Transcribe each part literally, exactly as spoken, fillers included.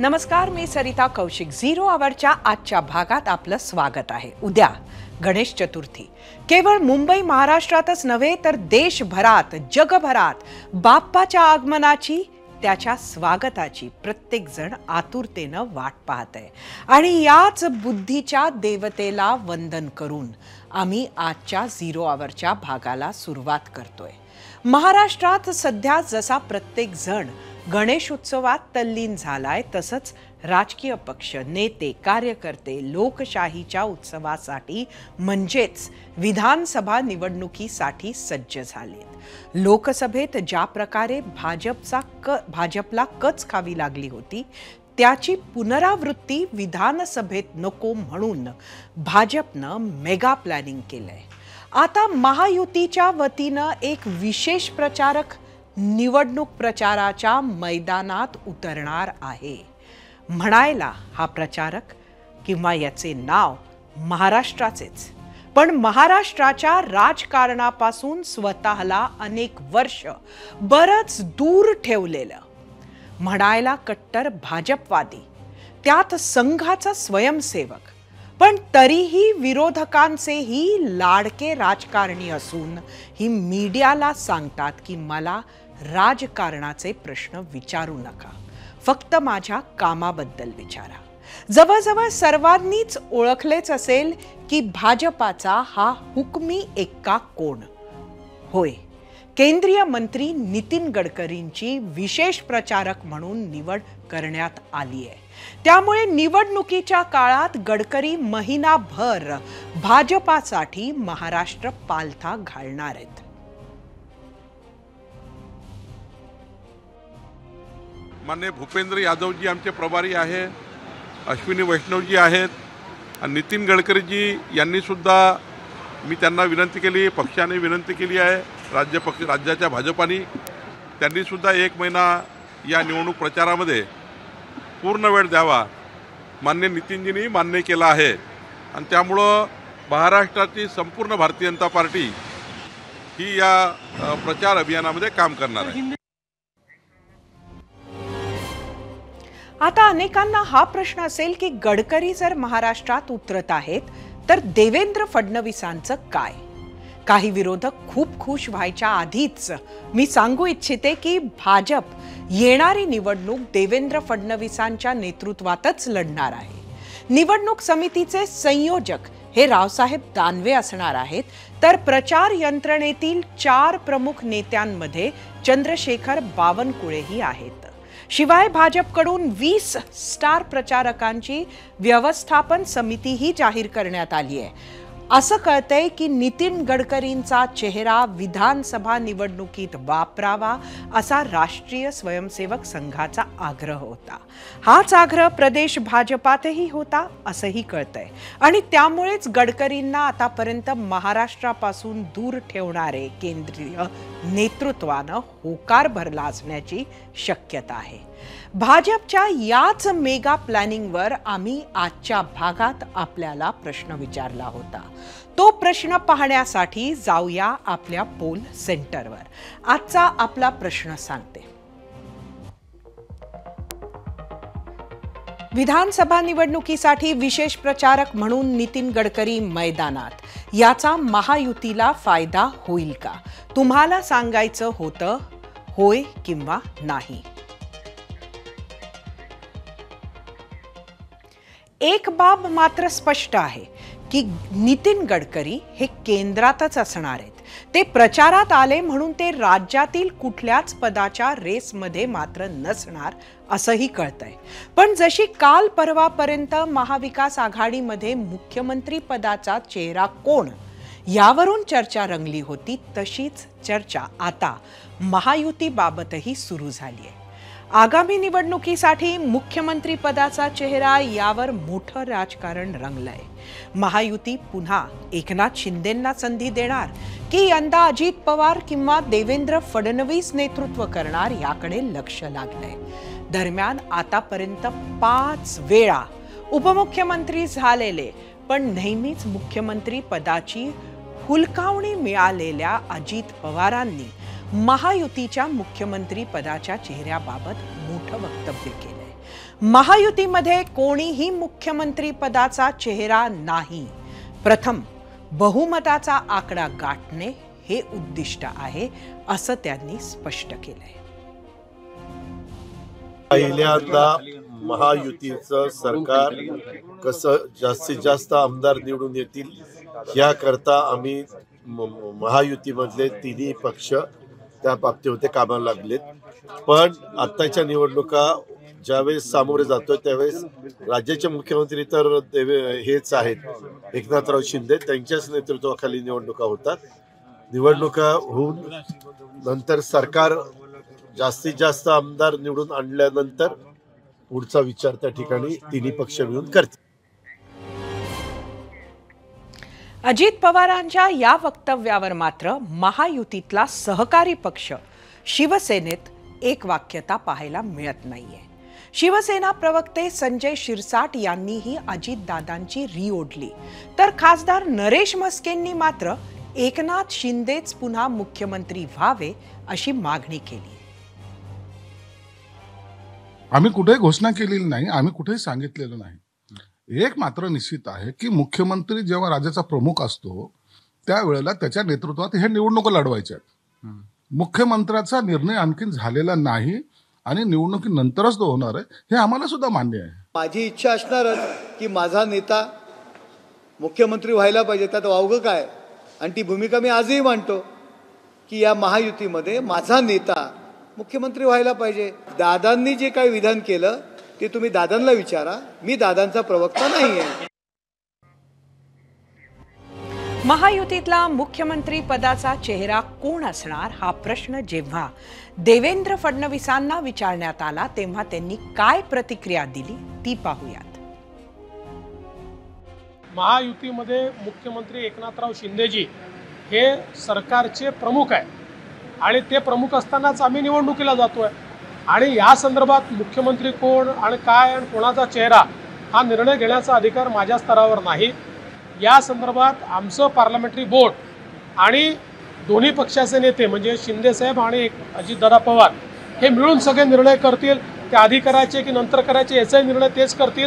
नमस्कार, मी सरिता कौशिक. झिरो आवरच्या आजच्या भागात आपलं स्वागत आहे. उद्या गणेश चतुर्थी. केवळ मुंबई महाराष्ट्रातच नव्हे तर देशभरात, जगभरात बाप्पाच्या आगमनाची, त्याच्या स्वागताची प्रत्येक जण आतुरतेनं वाट पाहत आहे. आणि याच बुद्धीच्या देवतेला वंदन करून आम्ही आजच्या झिरो आवरच्या भागाला सुरुवात करतोय. महाराष्ट्रात सध्या जसा प्रत्येक जण गणेश उत्सवात तल्लीन झालाय, तसंच राजकीय पक्ष, नेते, कार्यकर्ते लोकशाहीच्या उत्सवासाठी म्हणजेच विधानसभा निवडणुकीसाठी सज्ज झालेत. लोकसभेत ज्या प्रकारे भाजपचा क भाजपला कच खावी लागली होती, त्याची पुनरावृत्ती विधानसभेत नको म्हणून भाजपनं मेगा प्लॅनिंग केलंय. आता महायुतीच्या वतीनं एक विशेष प्रचारक निवडणूक प्रचाराच्या मैदानात उतरणार आहे. म्हणायला हा प्रचारक किंवा याचे नाव महाराष्ट्राचेच, पण महाराष्ट्राच्या राजकारणापासून स्वतःला अनेक वर्ष बरंच दूर ठेवलेलं, म्हणायला कट्टर भाजपवादी, त्यात संघाचा स्वयंसेवक, पण तरीही विरोधकांचेही लाडके राजकारणी असून ही मीडियाला सांगतात की मला राजकारणाचे प्रश्न विचारू नका, फक्त माझ्या कामाबद्दल विचारा. जवळजवळ सर्वांनीच ओळखलेच असेल की भाजपाचा हा हुकमी एक्का कोण. होय, केंद्रीय मंत्री नितीन गडकरींची विशेष प्रचारक म्हणून निवड करण्यात आली आहे. त्यामुळे निवडणुकीच्या काळात गडकरी महिनाभर भाजपासाठी महाराष्ट्र पालथा घालणार आहेत. माननीय भूपेंद्र यादवजी आमचे प्रभारी आहे, अश्विनी वैष्णवजी आहेत, आणि नितीन गडकरीजी यांनी सुद्धा, मी त्यांना विनंती केली, पक्षाने विनंती केली आहे, राज्य पक्ष राज्याच्या भाजपाने त्यांनी सुद्धा एक महिना या निवडणूक प्रचारामध्ये पूर्ण वेळ द्यावा, माननीय नितीनजींनी मान्य केला आहे. आणि त्यामुळं महाराष्ट्राची संपूर्ण भारतीय जनता पार्टी ही या प्रचार अभियानामध्ये काम करणार आहे. आता अनेकांना हा प्रश्न असेल की गडकरी जर महाराष्ट्रात उतरत आहेत तर देवेंद्र फडणवीसांचं काय. काही विरोधक खूप खुश व्हायच्या आधीच मी सांगू इच्छिते की भाजप येणारी निवडणूक देवेंद्र फडणवीसांच्या नेतृत्वातच लढणार आहे. निवडणूक समितीचे संयोजक हे रावसाहेब दानवे असणार आहेत, तर प्रचार यंत्रणेतील चार प्रमुख नेत्यांमध्ये चंद्रशेखर बावनकुळेही आहेत. शिवाय भाजपकडून वीस स्टार प्रचारकांची व्यवस्थापन समितीही जाहीर करण्यात आली आहे. असं कळतंय की नितीन गडकरींचा चेहरा विधानसभा निवडणुकीत वापरावा असा राष्ट्रीय स्वयंसेवक संघाचा आग्रह होता. हाच आग्रह प्रदेश भाजपातही होता असंही कळतंय. आणि त्यामुळेच गडकरींना आतापर्यंत महाराष्ट्रापासून दूर ठेवणारे केंद्रीय नेतृत्वानं होकार भरला असण्याची शक्यता आहे. भाजपच्या याच मेगा प्लॅनिंगवर आम्ही आजच्या भागात आपल्याला प्रश्न विचारला होता. तो प्रश्न पाहण्यासाठी जाऊया आपल्या पोल सेंटरवर. आजचा आपला प्रश्न सांगते. विधानसभा निवडणुकीसाठी विशेष प्रचारक म्हणून नितीन गडकरी मैदानात, याचा महायुतीला फायदा होईल का? तुम्हाला सांगायचं होतं होय किंवा नाही. एक बाब मात्र स्पष्ट आहे की नितीन गडकरी हे केंद्रातच असणार आहेत. ते प्रचारात आले म्हणून ते राज्यातील कुठल्याच पदाच्या रेसमध्ये मात्र नसणार असंही कळतंय. पण जशी काल परवापर्यंत महाविकास आघाडीमध्ये मुख्यमंत्री पदाचा चेहरा कोण यावरून चर्चा रंगली होती, तशीच चर्चा आता महायुतीबाबतही सुरू झाली आहे. आगामी निवडणुकीसाठी मुख्यमंत्री पदाचा चेहरा यावर मोठं राजकारण रंगलंय. महायुती पुन्हा एकनाथ शिंदेंना संधी देणार की यंदा अजित पवार किंवा देवेंद्र फडणवीस नेतृत्व करणार याकडे लक्ष लागलंय. दरम्यान आतापर्यंत पाच वेळा उपमुख्यमंत्री झालेले पण नेहमीच मुख्यमंत्री पदाची हुलकावणी मिळालेल्या अजित पवारांनी महायुतीच्या मुख्यमंत्री पदाच्या चेहऱ्याबाबत मोठं वक्तव्य केलंय. महायुतीमध्ये कोणीही मुख्यमंत्री पदाचा चेहरा नाही. प्रथम बहुमताचा आकडा गाठणे हे उद्दिष्ट आहे, असं त्यांनी स्पष्ट केलंय. पहिल्यांदा महायुतीचं सरकार कसं जास्तीत जास्त आमदार निवडून येतील याकरता आम्ही महायुतीमधले तिन्ही पक्ष त्या बाबतीमध्ये कामाला लागलेत. पण आत्ताच्या निवडणुका ज्यावेळेस सामोरे जातो त्यावेळेस राज्याचे मुख्यमंत्री तर देवे हेच आहेत, एकनाथराव शिंदे, त्यांच्याच नेतृत्वाखाली निवडणुका होतात. निवडणुका होऊन नंतर सरकार जास्तीत जास्त आमदार निवडून आणल्यानंतर पुढचा विचार त्या ठिकाणी तिन्ही पक्ष मिळून करतील. अजित पवारांच्या या वक्तव्यावर मात्र महायुतीतला सहकारी पक्ष शिवसेनेत एक वाक्यता पाहायला मिळत नाहीये. शिवसेना प्रवक्ते संजय शिरसाट यांनीही अजितदादांची री ओढली, तर खासदार नरेश म्हस्केंनी मात्र एकनाथ शिंदेच पुन्हा मुख्यमंत्री व्हावे अशी मागणी केली. आम्ही कुठेही घोषणा केलेली नाही, आम्ही कुठेही सांगितलेलं नाही. एक मात्र निश्चित आहे की मुख्यमंत्री जेव्हा राज्याचा प्रमुख असतो त्यावेळेला त्याच्या नेतृत्वात हे निवडणुका लढवायच्या आहेत. मुख्यमंत्र्याचा निर्णय आणखी झालेला नाही आणि निवडणुकीनंतरच तो होणार आहे, हे आम्हाला सुद्धा मान्य आहे. माझी इच्छा असणारच की माझा नेता मुख्यमंत्री व्हायला पाहिजे, त्यात वावगं काय. आणि ती भूमिका मी आजही मांडतो की या महायुतीमध्ये माझा नेता मुख्यमंत्री व्हायला पाहिजे. दादांनी जे काही विधान केलं ते तुम्ही दादांना विचारा, मी दादांचा प्रवक्ता नाही आहे. महायुतीतला मुख्यमंत्री पदाचा चेहरा कोण असणार हा प्रश्न जेव्हा देवेंद्र फडणवीसांना विचारण्यात आला तेव्हा त्यांनी काय प्रतिक्रिया दिली ती पाहूयात. महायुतीमध्ये मुख्यमंत्री एकनाथराव शिंदेजी हे सरकारचे प्रमुख आहे आणि ते प्रमुख असतानाच आम्ही निवडणुकीला जातोय. आणि या संदर्भात मुख्यमंत्री कोण आणि काय आणि कोणाचा चेहरा हा निर्णय घेण्याचा अधिकार माझ्या स्तरावर नाही. या संदर्भात आमचं पार्लमेंटरी बोर्ड आणि दोन्ही पक्षाचे नेते म्हणजे शिंदेसाहेब आणि अजितदादा पवार हे मिळून सगळे निर्णय करतील. ते आधी करायचे की नंतर करायचे याचाही निर्णय तेच करतील.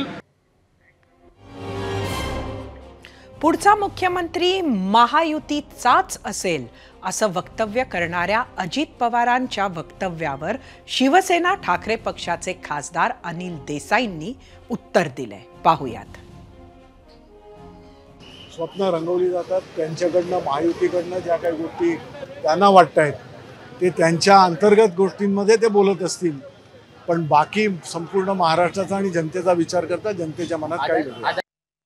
पुढचा मुख्यमंत्री महायुतीचाच असेल असं वक्तव्य करणाऱ्या अजित पवारांच्या वक्तव्यावर शिवसेना ठाकरे पक्षाचे खासदार अनिल देसाईंनी उत्तर दिलंय. पाहूयात. स्वप्न रंगवली जातात त्यांच्याकडनं, महायुतीकडनं ज्या काही गोष्टी त्यांना वाटत आहेत ते त्यांच्या अंतर्गत गोष्टींमध्ये ते बोलत असतील, पण बाकी संपूर्ण महाराष्ट्राचा आणि जनतेचा विचार करता जनतेच्या मनात काय घडलं.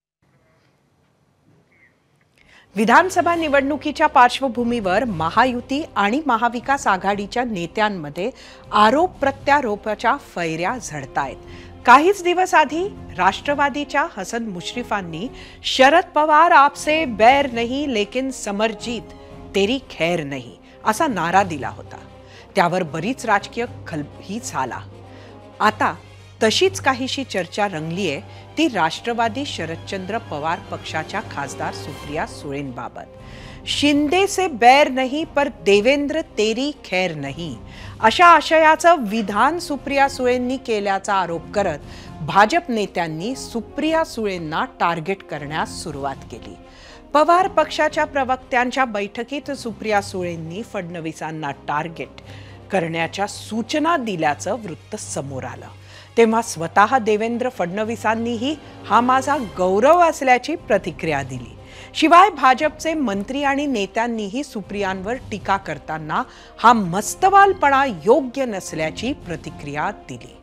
विधानसभा निवडणुकीच्या पार्श्वभूमीवर महायुती आणि महाविकास आघाडीच्या नेत्यांमध्ये आरोप प्रत्यारोपाच्या फैऱ्या झडतायत. काहीच दिवस आधी राष्ट्रवादीच्या हसन मुश्रीफांनी शरद पवार आपसे बैर नहीं लेकिन समरजीत तेरी खैर नहीं असा नारा दिला होता. त्यावर बरीच राजकीय खलबही झाला. आता तशीच काहीशी चर्चा रंगलीये ती राष्ट्रवादी शरदचंद्र पवार पक्षाच्या खासदार सुप्रिया सुळेंबाबत. शिंदे से बैर नहीं पर देवेंद्र तेरी खैर नहीं अशा आशयाचं विधान सुप्रिया सुळेंनी केल्याचा आरोप करत भाजप नेत्यांनी सुप्रिया सुळेंना टार्गेट करण्यास सुरुवात केली. पवार पक्षाच्या प्रवक्त्यांच्या बैठकीत सुप्रिया सुळेंनी फडणवीसांना टार्गेट करण्याच्या सूचना दिल्याचं वृत्त समोर आलं. तेव्हा स्वतः देवेंद्र फडणवीसांनीही हा माझा गौरव असल्याची प्रतिक्रिया दिली. शिवाय भाजपचे मंत्री आणि नेत्यांनीही सुप्रियांवर टीका करताना हा मस्तवालपणा योग्य नसल्याची प्रतिक्रिया दिली.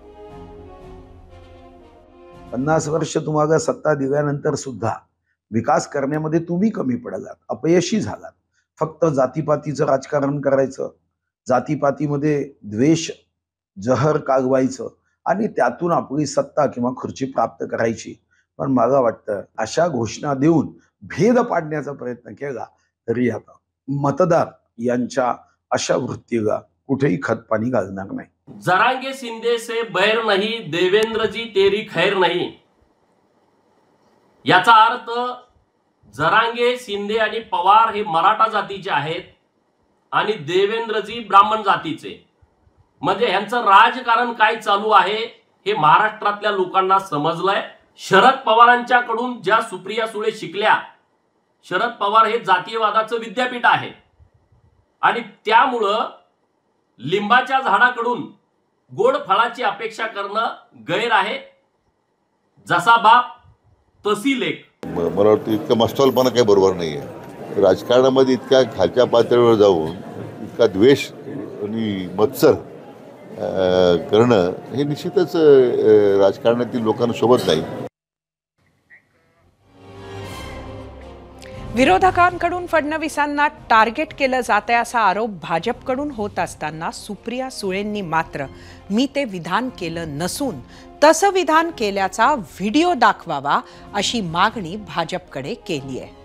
पन्नास वर्ष तुम्हाला सत्ता दिल्यानंतर सुद्धा विकास करण्यामध्ये तुम्ही कमी पडलात, अपयशी झालात. फक्त जातीपातीचं राजकारण करायचं, जातीपातीमध्ये द्वेष जहर कागवायचं आणि त्यातून आपली सत्ता किंवा खुर्ची प्राप्त करायची. पण मला वाटतं अशा घोषणा देऊन भेद पाडण्याचा प्रयत्न केला तरी आता मतदार यांच्या अशा वृत्तीला कुठेही खतपाणी घालणार नाही. जरांगे शिंदे से बैर नहीं, देवेंद्रजी तेरी खैर नहीं. याचा अर्थ जरांगे शिंदे आणि पवार हे मराठा जातीचे आहेत आणि देवेंद्रजी ब्राह्मण जातीचे. म्हणजे यांचं राजकारण काय चालू आहे हे महाराष्ट्रातल्या लोकांना समजलंय. शरद पवारांच्याकडून ज्या सुप्रिया सुळे शिकल्या, शरद पवार हे जातीयवादाचं विद्यापीठ आहे आणि त्यामुळं लिंबाच्या झाडाकडून गोड फळाची अपेक्षा करणं गैर आहे. जसा बाप तशी लेक. मला वाटतं इतका मस्तलपणा काही बरोबर नाही आहे. राजकारणामध्ये इतक्या खालच्या पातळीवर जाऊन इतका द्वेष आणि मत्सर करणं हे निश्चितच राजकारणातील लोकांसोबत नाही. विरोधकांकडून फडणवीसांना टार्गेट केलं जाते असा आरोप भाजपकडून होत असताना सुप्रिया सुळेंनी मात्र मी ते विधान केलं नसून तसं विधान केल्याचा व्हिडिओ दाखवावा अशी मागणी भाजपकडे केली आहे.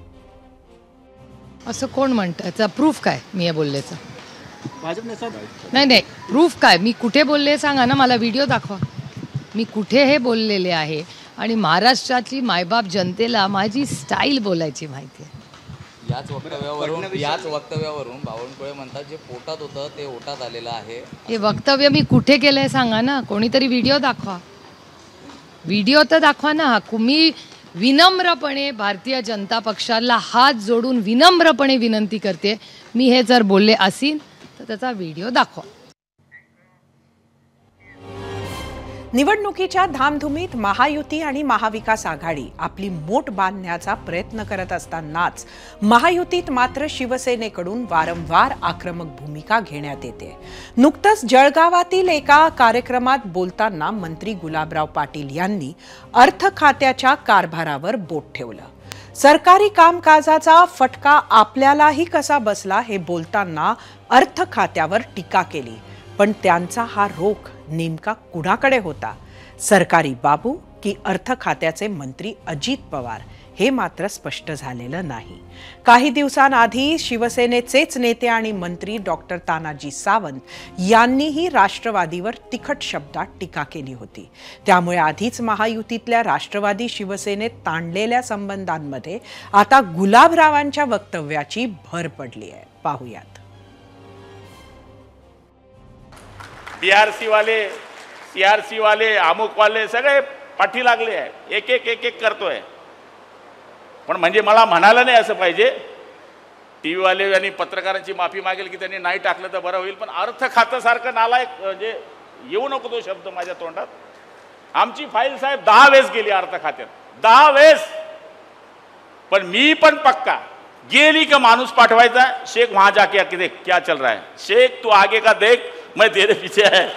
असं कोण म्हणतं? याचा प्रूफ काय मी हे बोलल्याचं? नाही नाही प्रूफ काय? मी कुठे बोलले सांगा ना मला, व्हिडिओ दाखवा. मी कुठे हे बोललेले आहे आणि महाराष्ट्रातली मायबाप जनतेला माझी स्टाईल बोलायची माहिती आहे. याच वक्तव्यावरून याच वक्तव्यावरून बावनकुळे म्हणतात जे पोटात होतं ते ओटात आलेलं आहे. हे वक्तव्य मी कुठे केलंय सांगा ना. कोणीतरी व्हिडिओ दाखवा. व्हिडिओ तर दाखवा ना. मी विनम्रपणे भारतीय जनता पक्षाला हात जोडून विनम्रपणे विनंती करते, मी हे जर बोलले असेल तर त्याचा व्हिडिओ दाखवा. निवडणुकीच्या धामधुमीत महायुती आणि महाविकास आघाडी आपली मोट बांधण्याचा प्रयत्न करत असतानाच महायुतीत मात्र शिवसेनेकडून वारंवार आक्रमक भूमिका घेण्यात येते. नुकतंच जळगावातील एका कार्यक्रमात बोलताना मंत्री गुलाबराव पाटील यांनी अर्थ खात्याच्या कारभारावर बोट ठेवलं. सरकारी कामकाजाचा फटका आपल्यालाही कसा बसला हे बोलताना अर्थ खात्यावर टीका केली. पण त्यांचा हा रोख नेमका कुणाकडे होता? सरकारी बाबू की अर्थ खात्याचे मंत्री अजित पवार? हे मात्र स्पष्ट झालेलं नाही. काही दिवसांआधी शिवसेनेचेच नेते आणि मंत्री डॉक्टर तानाजी सावंत यांनीही राष्ट्रवादीवर तिखट शब्दात टीका केली होती. त्यामुळे आधीच महायुतीतल्या राष्ट्रवादी शिवसेनेत ताणलेल्या संबंधांमध्ये आता गुलाबरावांच्या वक्तव्याची भर पडली आहे. पाहूयात. बीआरसी वाले, सीआरसी वाले, अमुक वाले सगळे पाठी लागले आहे. एक एक एक एक करतोय. पण म्हणजे मला म्हणायला नाही असं पाहिजे. टीव्ही वाले आणि पत्रकारांची माफी मागेल की त्यांनी नाही टाकलं तर बरं होईल. पण अर्थ खातं सारखं नालायक म्हणजे येऊ नको तो शब्द माझ्या तोंडात. आमची फाईल साहेब दहा वेळेस गेली अर्थ खात्यात, दहा वेळेस. पण मी पण पक्का गेली का माणूस पाठवायचा, शेख वहां जाके आके देख क्या चल रहा है, शेख तू आगे का देख मैं तेरे पीछे है.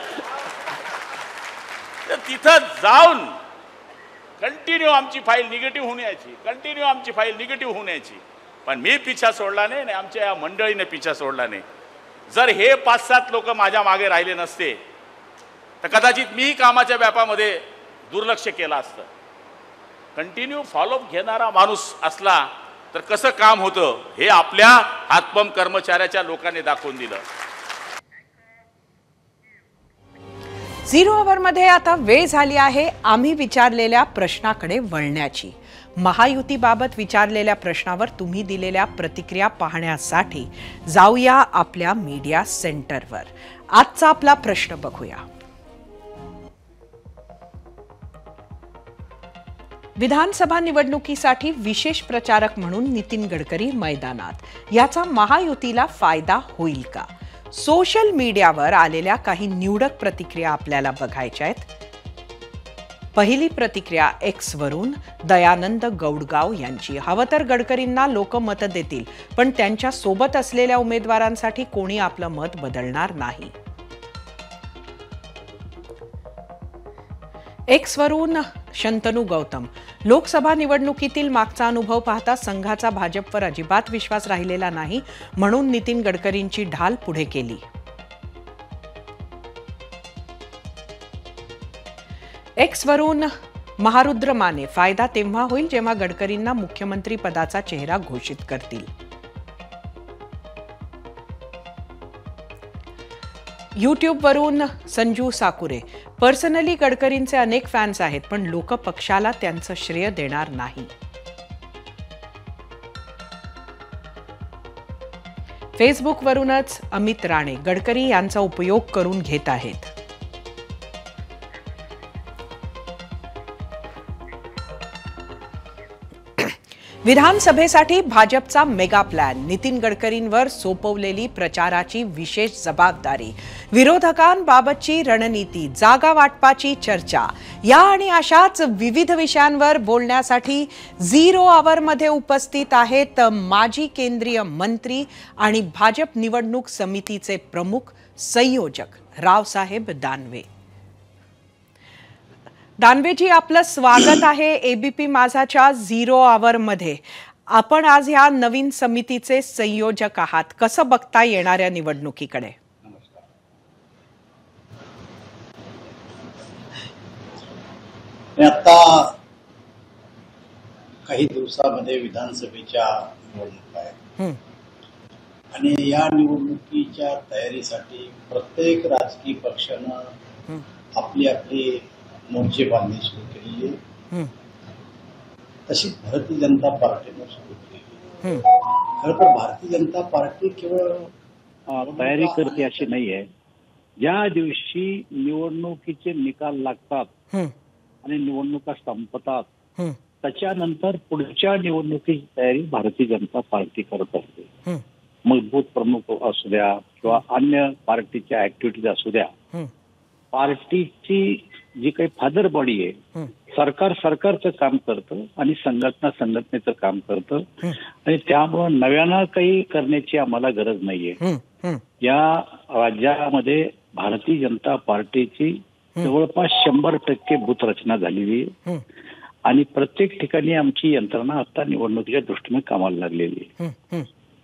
तिथं जाऊन कंटिन्यू आमची फाईल निगेटिव्ह होण्याची, कंटिन्यू आमची फाईल निगेटिव्ह होण्याची. पण मी पिछा सोडला नाही आणि आमच्या या मंडळीने पिछा सोडला नाही. जर हे पाच सात लोक माझ्या मागे राहिले नसते तर कदाचित मी कामाच्या व्यापामध्ये दुर्लक्ष केलं असतं. कंटिन्यू फॉलोअप घेणारा माणूस असला तर कसं काम होतं हे आपल्या हातपंप कर्मचाऱ्याच्या लोकांनी दाखवून दिलं. झिरो अवरमध्ये आता वेळ झाली आहे आम्ही विचारलेल्या प्रश्नाकडे वळण्याची. महायुतीबाबत विचारलेल्या प्रश्नावर तुम्ही दिलेल्या प्रतिक्रिया पाहण्यासाठी जाऊया आपल्या मीडिया सेंटरवर. आजचा आपला प्रश्न बघूया. विधानसभा निवडणुकीसाठी विशेष प्रचारक म्हणून नितीन गडकरी मैदानात. याचा महायुतीला फायदा होईल का? सोशल मीडियावर आलेल्या काही निवडक प्रतिक्रिया आपल्याला बघायच्या आहेत. पहिली प्रतिक्रिया एक्स वरून दयानंद गौडगाव यांची. हवं तर गडकरींना लोक मत देतील पण त्यांच्या सोबत असलेल्या उमेदवारांसाठी कोणी आपलं मत बदलणार नाही. एक्स वरून शंतनू गौतम. लोकसभा निवडणुकीतील मागचा अनुभव पाहता संघाचा भाजपवर अजिबात विश्वास राहिलेला नाही म्हणून नितीन गडकरींची ढाल पुढे केली. एक्स वरून महारुद्र माने. फायदा तेव्हा होईल जेव्हा गडकरींना मुख्यमंत्री पदाचा चेहरा घोषित करतील. यूट्यूब वरून संजू साकुरे. पर्सनली गडकरींचे अनेक फॅन्स आहेत पण लोक पक्षाला त्यांचं श्रेय देणार नाही. फेसबुक वरूनच अमित राणे. गडकरी यांचा उपयोग करून घेत आहेत. विधानसभेसाठी भाजपचा मेगा प्लॅन, नितीन गडकरींवर सोपवलेली प्रचाराची विशेष जबाबदारी, विरोधकांबाबतची रणनीती, जागा वाटपाची चर्चा, या आणि अशाच विविध विषयांवर बोलण्यासाठी झिरो आवरमध्ये उपस्थित आहेत माजी केंद्रीय मंत्री आणि भाजप निवडणूक समितीचे प्रमुख संयोजक रावसाहेब दानवे. दानवेजी, आपलं स्वागत आहे एबीपी माझाच्या झिरो आवर मध्ये. आपण आज ह्या नवीन समितीचे संयोजक आहात. कसं बघता येणाऱ्या निवडणुकीकडे? आता काही दिवसामध्ये विधानसभेच्या निवडणुका आहेत आणि या निवडणुकीच्या तयारीसाठी प्रत्येक राजकीय पक्षानं आपली आपली मोर्चे बांधणी सुरू केलेली आहे. तशी भारतीय जनता पार्टीनं सुरू केली. खरं तर भारतीय जनता पार्टी केवळ तयारी करते अशी नाही आहे. ज्या दिवशी निवडणुकीचे निकाल लागतात आणि निवडणुका संपतात त्याच्यानंतर पुढच्या निवडणुकीची तयारी भारतीय जनता पार्टी करत असते. मजबूत प्रमुख असू द्या किंवा अन्य पार्टीच्या ऍक्टिव्हिटीज असू द्या, पार्टीची जी काही फादर बॉडी आहे, सरकार सरकारचं काम करतं आणि संघटना संघटनेचं काम करतं आणि त्यामुळं नव्यानं काही करण्याची आम्हाला गरज नाहीये. या राज्यामध्ये भारतीय जनता पार्टीची जवळपास शंभर टक्के बूथ रचना झालेली आहे आणि प्रत्येक ठिकाणी आमची यंत्रणा आता निवडणुकीच्या दृष्टीने कामाला लागलेली आहे.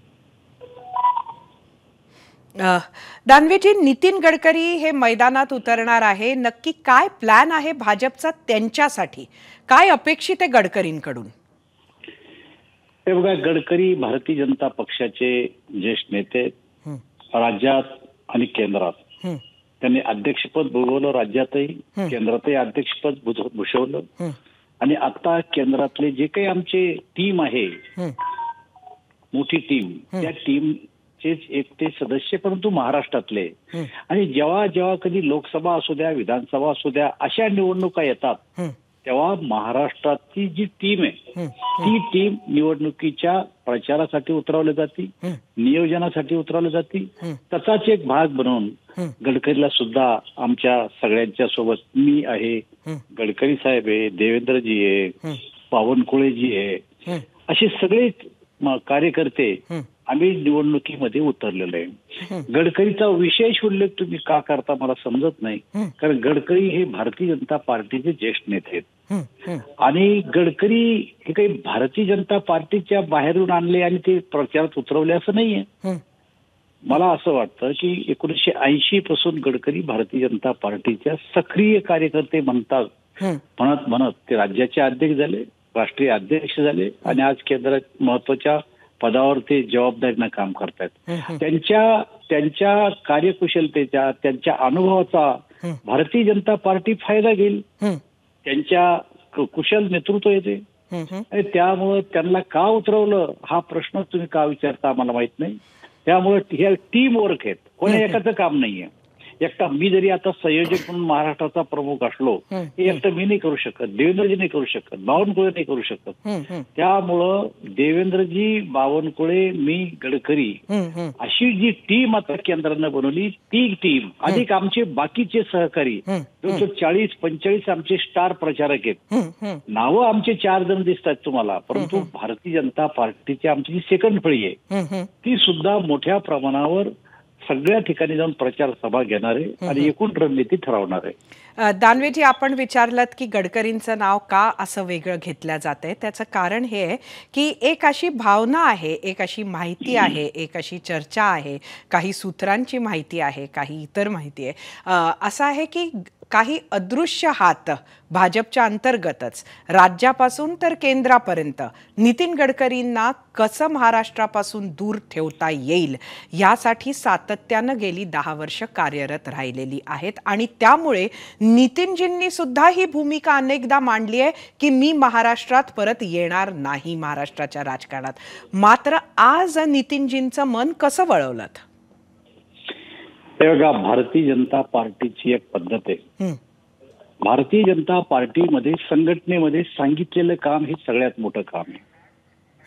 दानवेजी, नितीन गडकरी हे मैदानात उतरणार आहे. नक्की काय प्लॅन आहे भाजपचा त्यांच्यासाठी? काय अपेक्षित आहे गडकरींकडून? हे बघा, गडकरी भारतीय जनता पक्षाचे ज्येष्ठ नेते, राज्यात आणि केंद्रात त्यांनी अध्यक्षपद भूषवलं, राज्यातही केंद्रातही अध्यक्षपद भूषवलं आणि आता केंद्रातले जे काही आमचे टीम आहे, मोठी टीम, त्या टीम एक ते सदस्य परंतु महाराष्ट्रातले. आणि जेव्हा जेव्हा कधी लोकसभा असू द्या, विधानसभा असू द्या, अशा निवडणुका येतात तेव्हा महाराष्ट्राची जी टीम आहे ती टीम निवडणुकीच्या प्रचारासाठी उतरवली जाते, नियोजनासाठी उतरवली जाते. त्याचाच एक भाग बनवून गडकरीला सुद्धा आमच्या सगळ्यांच्या सोबत मी आहे, गडकरी साहेब आहे, देवेंद्रजी आहे, बावनकुळेजी आहे, असे सगळे कार्यकर्ते आम्ही निवडणुकीमध्ये उतरलेलो आहे. गडकरीचा विशेष उल्लेख तुम्ही का करता मला समजत नाही, कारण गडकरी हे भारतीय जनता पार्टीचे ज्येष्ठ नेते आहेत आणि गडकरी हे काही भारतीय जनता पार्टीच्या बाहेरून आणले आणि ते प्रचारात उतरवले असं नाहीये. मला असं वाटतं की एकोणीसशे ऐंशी पासून गडकरी भारतीय जनता पार्टीच्या सक्रिय कार्यकर्ते म्हणतात म्हणत म्हणत ते राज्याचे अध्यक्ष झाले, राष्ट्रीय अध्यक्ष झाले आणि आज केंद्रात महत्वाच्या पदावर ते जबाबदारीनं काम करतात. त्यांच्या त्यांच्या कार्यकुशलतेचा, त्यांच्या अनुभवाचा भारतीय जनता पार्टी फायदा घेईल. त्यांच्या कुशल नेतृत्व येते आणि त्यामुळे त्यांना का उतरवलं हा प्रश्न तुम्ही का विचारता आम्हाला माहित नाही. त्यामुळे हे टीम वर्क आहेत, कोणी एकाचं काम नाहीये. एकटा मी जरी आता संयोजक म्हणून महाराष्ट्राचा प्रमुख असलो हे एकटा मी नाही करू शकत, देवेंद्रजी नाही करू शकत, बावनकुळे नाही करू शकत. त्यामुळं देवेंद्रजी, बावनकुळे, मी, गडकरी अशी जी टीम आता केंद्रानं बनवली, ती टीम अधिक आमचे बाकीचे सहकारी चाळीस पंचेचाळीस आमचे स्टार प्रचारक आहेत. नावं आमचे चार जण दिसतात तुम्हाला, परंतु भारतीय जनता पार्टीची आमची जी सेकंड फळी आहे ती सुद्धा मोठ्या प्रमाणावर सगळ्या ठिकाणी जाऊन प्रचार सभा घेणार आहे आणि एकूण रणनीती ठरवणार आहे. दानवेजी, आपण विचारलं की गडकरींचं नाव का असं वेगळं घेतलं जात आहे. त्याचं कारण हे आहे की एक अशी भावना आहे, एक अशी माहिती आहे, एक अशी चर्चा आहे, काही सूत्रांची माहिती आहे, काही इतर माहिती आहे. असं आहे की काही अदृश्य हात भाजपच्या अंतर्गतच राज्यापासून तर केंद्रापर्यंत नितीन गडकरींना कसं महाराष्ट्रापासून दूर ठेवता येईल यासाठी सातत्यानं गेली दहा वर्ष कार्यरत राहिलेली आहेत आणि त्यामुळे नितीनजींनी सुद्धा ही भूमिका अनेकदा मांडली आहे की मी महाराष्ट्रात परत येणार नाही महाराष्ट्राच्या राजकारणात. मात्र आज नितीनजींचं मन कसं वळवलं? ते बघा, भारतीय जनता पार्टीची एक पद्धत आहे. भारतीय जनता पार्टीमध्ये संघटनेमध्ये सांगितलेलं काम हे सगळ्यात मोठं काम आहे.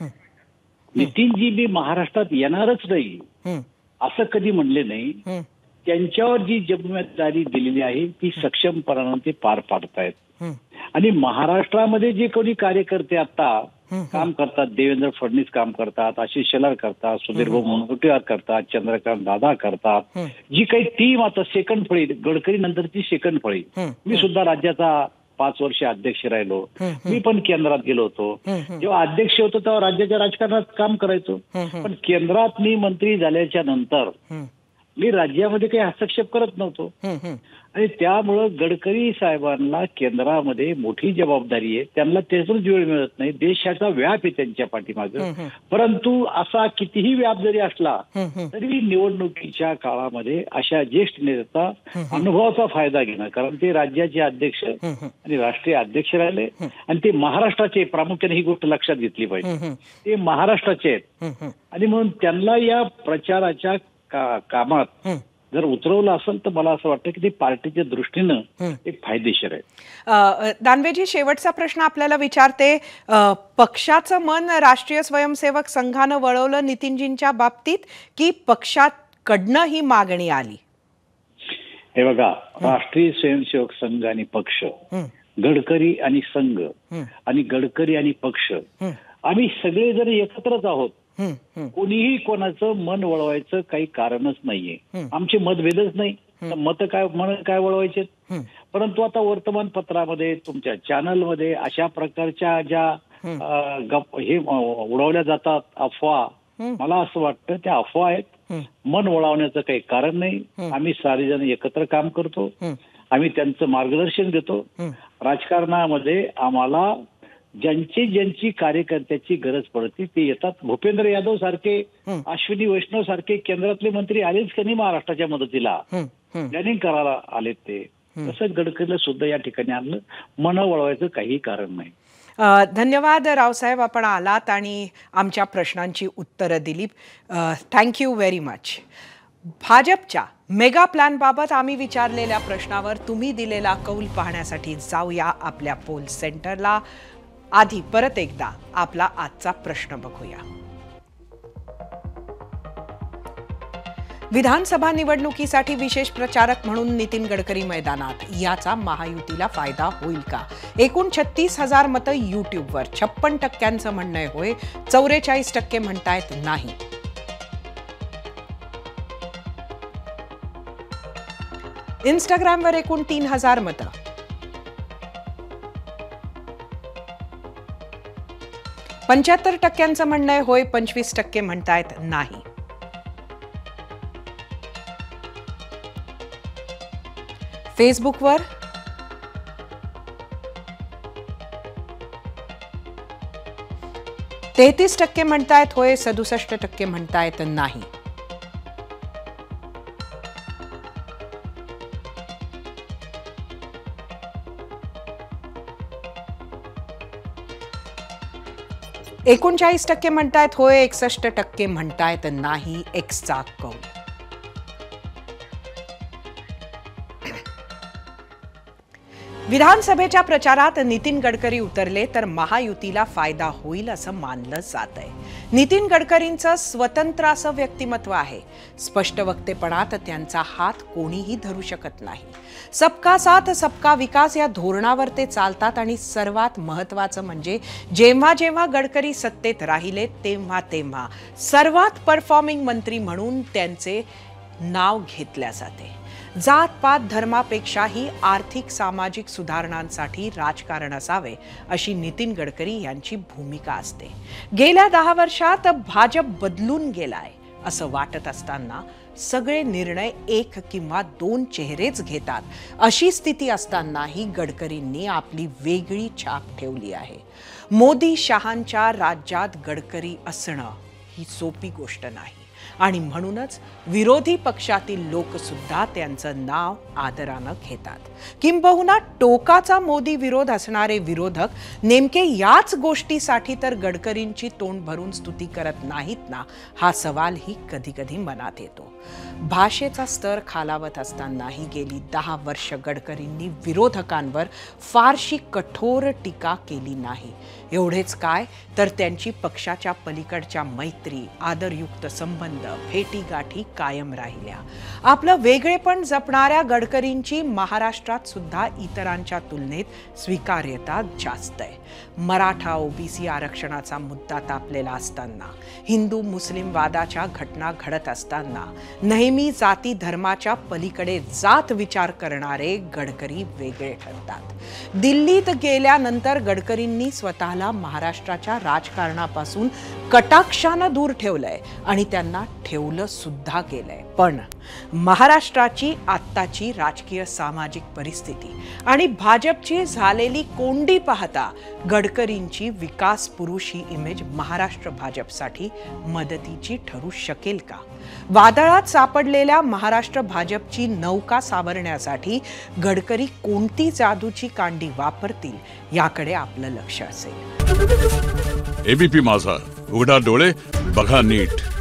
नितीनजी बी महाराष्ट्रात येणारच नाही असं कधी म्हणले नाही. त्यांच्यावर जी जबाबदारी दिलेली आहे ती सक्षमपणाने ते पार पाडतायत. आणि महाराष्ट्रामध्ये जे कोणी कार्यकर्ते आता काम करतात, देवेंद्र फडणवीस काम करतात, आशिष शेलार करतात, सुधीर भाऊ मुनगंटीवार करतात, चंद्रकांत दादा करतात, जी काही टीम आता सेकंड फळी, गडकरी नंतरची सेकंड फळी. मी सुद्धा राज्याचा पाच वर्ष अध्यक्ष राहिलो, मी पण केंद्रात गेलो होतो. जेव्हा अध्यक्ष होतो तेव्हा राज्याच्या राजकारणात काम करायचो, पण केंद्रात मी मंत्री झाल्याच्या नंतर मी राज्यामध्ये काही हस्तक्षेप करत नव्हतो. आणि त्यामुळं गडकरी साहेबांना केंद्रामध्ये मोठी जबाबदारी आहे. त्यांना त्यातूनच वेळ मिळत नाही. देशाचा व्याप आहे त्यांच्या पाठीमागं. परंतु असा कितीही व्याप जरी असला तरी निवडणुकीच्या काळामध्ये अशा ज्येष्ठ नेत्याचा अनुभवाचा फायदा घेणं, कारण ते राज्याचे अध्यक्ष आणि राष्ट्रीय अध्यक्ष राहिले आणि ते महाराष्ट्राचे, प्रामुख्याने ही गोष्ट लक्षात घेतली पाहिजे, ते महाराष्ट्राचे आहेत. आणि म्हणून त्यांना या प्रचाराच्या का, कामात जर उतरवलं असेल तर मला असं वाटतं की ते पार्टीच्या दृष्टीनं एक फायदेशीर आहे. दानवेजी, शेवटचा प्रश्न आपल्याला विचारते, पक्षाचं मन राष्ट्रीय स्वयंसेवक संघानं वळवलं नितीनजींच्या बाबतीत की पक्षाकडनं ही मागणी आली? हे बघा, राष्ट्रीय स्वयंसेवक संघ आणि पक्ष, गडकरी आणि संघ आणि गडकरी आणि पक्ष, आम्ही सगळे जर एकत्रच आहोत. कोणीही कोणाचं मन वळवायचं काही कारणच नाहीये. आमचे मतभेदच नाही, मत काय मन काय वळवायचे. परंतु आता वर्तमानपत्रामध्ये, तुमच्या चॅनलमध्ये अशा प्रकारच्या ज्या हे उडवल्या जातात अफवा, मला असं वाटतं त्या अफवा आहेत. मन वळवण्याचं काही कारण नाही. आम्ही सारेजण एकत्र काम करतो, आम्ही त्यांचं मार्गदर्शन घेतो. राजकारणामध्ये आम्हाला ज्यांची ज्यांची कार्यकर्त्याची गरज पडते ते येतात. भूपेंद्र यादव सारखे, अश्विनी वैष्णव सारखे केंद्रातले मंत्री आलेच का नाही महाराष्ट्राच्या मदतीला, प्लॅनिंग करायला आलेत ते. तसंच गडकरीला सुद्धा या ठिकाणी आणलं. मन वळवायचं काही कारण नाही. धन्यवाद रावसाहेब, आपण आलात आणि आमच्या प्रश्नांची उत्तरं दिली. Thank you very much. भाजपच्या मेगा प्लॅन बाबत आम्ही विचारलेल्या प्रश्नावर तुम्ही दिलेला कौल पाहण्यासाठी जाऊया आपल्या पोल सेंटरला. आधी परत एकदा आपला आजचा प्रश्न बघूया. विधानसभा निवडणुकीसाठी विशेष प्रचारक म्हणून नितीन गडकरी मैदानात, याचा महायुतीला फायदा होईल का? एकूण छत्तीस हजार मतं युट्यूबवर, छप्पन टक्क्यांचं म्हणणं आहे होय, चौवेचाळीस टक्के म्हणतायत नाही. इंस्टाग्रामवर एकूण तीन हजार मतं, पंच्याहत्तर टक्क्यांचं म्हणणं आहे होय, पंचवीस टक्के म्हणतायत नाही. फेसबुकवर तेहतीस टक्के म्हणतायत होय, सदुसष्ट टक्के म्हणतायत नाही. एकोणचाळीस टक्के म्हणतायत होय, एकसष्ट टक्के म्हणतायत नाही. एक्सचा कौल. विधानसभेच्या प्रचारात नितीन गडकरी उतरले तर महायुतीला फायदा होईल असं मानलं जात आहे. नितीन गडकरींचं स्वतंत्र असं व्यक्तिमत्व आहे. स्पष्ट वक्तेपणात त्यांचा हात कोणीही धरू शकत नाही. सबका साथ सबका विकास या धोरणावर ते चालतात. आणि सर्वात महत्त्वाचं म्हणजे जेव्हा जेव्हा गडकरी सत्तेत राहिले तेव्हा तेव्हा सर्वात परफॉर्मिंग मंत्री म्हणून त्यांचे नाव घेतल्या जाते. जात पात धर्मापेक्षाही आर्थिक सामाजिक सुधारणांसाठी राजकारण असावे अशी नितीन गडकरी यांची भूमिका असते. गेल्या दहा वर्षात भाजप बदलून गेलाय असं वाटत असताना सगळे निर्णय एक किंवा दोन चेहरेच घेतात अशी स्थिती असतानाही गडकरींनी आपली वेगळी छाप ठेवली आहे. मोदी शहांच्या राज्यात गडकरी असणं ही सोपी गोष्ट नाही. आणि म्हणूनच विरोधी पक्षातील लोक सुद्धा त्यांचं नाव आदरानं घेतात. किंबहुना टोकाचा मोदी विरोध असणारे विरोधक नेमके याच गोष्टीसाठी तर गडकरींची तोंड भरून स्तुती करत नाहीत ना, हा सवालही कधी कधी मनात येतो. भाषेचा स्तर खालावत असतानाही गेली दहा वर्ष गडकरींनी विरोधकांवर फारशी कठोर टीका केली नाही. एवढेच काय तर त्यांची पक्षाच्या पलीकडच्या मैत्री, आदरयुक्त संबंध, भेटीगाठी कायम राहिल्या. आपलं वेगळेपण जपणाऱ्या गडकरींची महाराष्ट्रात सुद्धा इतरांच्या तुलनेत स्वीकार्यता जास्त आहे. मराठा ओबीसी आरक्षणाचा मुद्दा तापलेला असताना, हिंदू मुस्लिम वादाच्या घटना घडत असताना नेहमी जाती धर्माच्या पलीकडे जात विचार करणारे गडकरी वेगळे ठरतात. दिल्लीत गेल्यानंतर गडकरींनी स्वतःला महाराष्ट्राच्या राजकारणापासून कटाक्षानं दूर ठेवलंय आणि त्यांना ठेवलं सुद्धा गेलंय. पण महाराष्ट्राची आत्ताची राजकीय सामाजिक परिस्थिती आणि भाजपची झालेली कोंडी पाहता गडकरींची विकास पुरुष ही इमेज महाराष्ट्र भाजपसाठी मदतीची ठरू शकेल का? वादळात सापडलेल्या महाराष्ट्र भाजपची नौका सावरण्यासाठी गडकरी कोणती जादूची कांडी वापरतील याकडे आपलं लक्ष असेल. एबीपी माझा, उघडा डोळे बघा नीट.